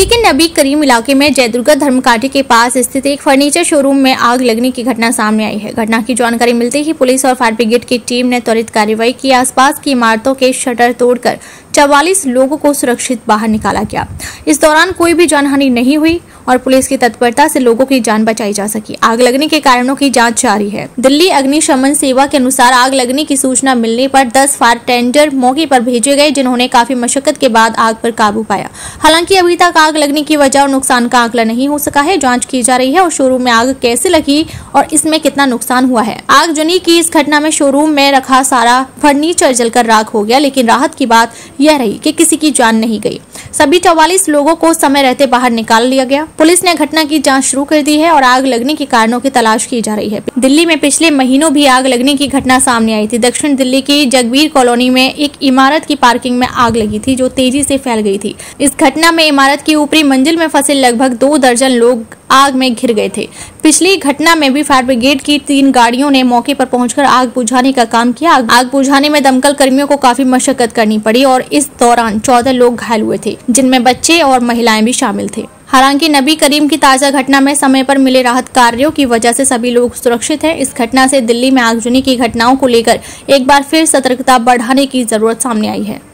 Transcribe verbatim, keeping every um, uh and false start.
दिल्ली के नबी करीम इलाके में जयदुर्गा धर्मघाटी के पास स्थित एक फर्नीचर शोरूम में आग लगने की घटना सामने आई है। घटना की जानकारी मिलते ही पुलिस और फायर ब्रिगेड की टीम ने त्वरित कार्रवाई की। आसपास की इमारतों के शटर तोड़कर चवालीस लोगों को सुरक्षित बाहर निकाला गया। इस दौरान कोई भी जानहानि नहीं हुई और पुलिस की तत्परता से लोगों की जान बचाई जा सकी। आग लगने के कारणों की जांच जारी है। दिल्ली अग्निशमन सेवा के अनुसार आग लगने की सूचना मिलने पर दस फायर टेंडर मौके पर भेजे गए, जिन्होंने काफी मशक्कत के बाद आग पर काबू पाया। हालांकि अभी तक आग लगने की वजह और नुकसान का आंकलन नहीं हो सका है। जांच की जा रही है और शोरूम में आग कैसे लगी और इसमें कितना नुकसान हुआ है। आगजनी की इस घटना में शोरूम में रखा सारा फर्नीचर जलकर राख हो गया, लेकिन राहत की बात यह रही कि किसी की जान नहीं गई। सभी चौवालीस लोगों को समय रहते बाहर निकाल लिया गया। पुलिस ने घटना की जांच शुरू कर दी है और आग लगने के कारणों की तलाश की जा रही है। दिल्ली में पिछले महीनों भी आग लगने की घटना सामने आई थी। दक्षिण दिल्ली की जगबीर कॉलोनी में एक इमारत की पार्किंग में आग लगी थी, जो तेजी से फैल गई थी। इस घटना में इमारत की ऊपरी मंजिल में फंसे लगभग दो दर्जन लोग आग में घिर गए थे। पिछली घटना में भी फायर ब्रिगेड की तीन गाड़ियों ने मौके पर पहुंचकर आग बुझाने का काम किया। आग बुझाने में दमकल कर्मियों को काफी मशक्कत करनी पड़ी और इस दौरान चौदह लोग घायल हुए थे, जिनमें बच्चे और महिलाएं भी शामिल थे। हालांकि नबी करीम की ताजा घटना में समय पर मिले राहत कार्यों की वजह से सभी लोग सुरक्षित हैं। इस घटना से दिल्ली में आगजनी की घटनाओं को लेकर एक बार फिर सतर्कता बढ़ाने की जरूरत सामने आई है।